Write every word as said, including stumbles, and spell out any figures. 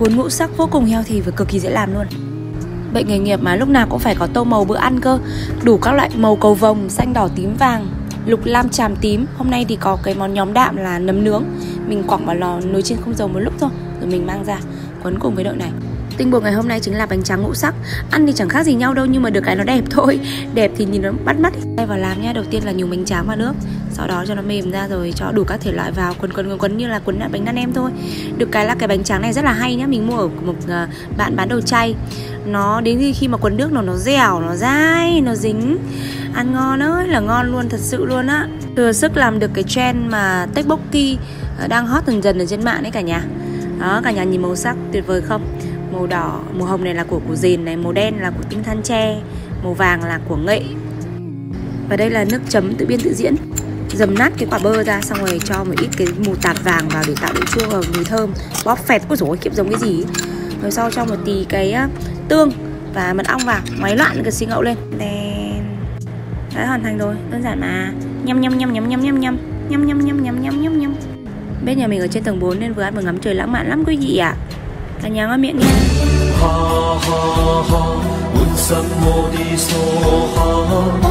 Bốn ngũ sắc vô cùng healthy và cực kỳ dễ làm luôn. Bệnh nghề nghiệp mà lúc nào cũng phải có tô màu bữa ăn cơ. Đủ các loại màu cầu vồng, xanh, đỏ, tím, vàng, lục, lam, tràm, tím. Hôm nay thì có cái món nhóm đạm là nấm nướng. Mình quẳng vào lò nồi chiên không dầu một lúc thôi, rồi mình mang ra quấn cùng với đậu nành. Tinh bột ngày hôm nay chính là bánh tráng ngũ sắc. Ăn thì chẳng khác gì nhau đâu, nhưng mà được cái nó đẹp thôi. Đẹp thì nhìn nó bắt mắt. Đây vào làm nha. Đầu tiên là nhúng bánh tráng vào nước, sau đó cho nó mềm ra rồi cho đủ các thể loại vào, quấn quấn quấn quấn như là quấn bánh đan em thôi. Được cái là cái bánh tráng này rất là hay nhá. Mình mua ở một bạn bán đồ chay. Nó đến khi mà quấn nước nó nó dẻo, nó dai, nó dính. Ăn ngon ơi là ngon luôn, thật sự luôn á. Thừa sức làm được cái trend mà tteokbokki đang hot dần dần ở trên mạng đấy cả nhà. Đó, cả nhà nhìn màu sắc tuyệt vời không? Màu đỏ, màu hồng này là của củ dền này, màu đen là của tinh than tre, màu vàng là của nghệ. Và đây là nước chấm tự biên tự diễn. Dầm nát cái quả bơ ra, xong rồi cho một ít cái mù tạt vàng vào để tạo độ chua và mùi thơm. Bóp phẹt, ôi dồi ôi, kiệm giống cái gì. Rồi sau cho một tí cái tương và mật ong vào, ngoáy loạn cái xì ngậu lên. Đen. Đã hoàn thành rồi, đơn giản mà. Nhâm nhâm nhâm nhâm nhâm nhâm nhâm nhâm nhâm nhâm nhâm nhâm nhâm nhâm. Bên nhà mình ở trên tầng bốn nên vừa ăn vừa ngắm trời lãng mạn lắm quý vị ạ. Cả nhà ngon miệng nha. Ha ha ha,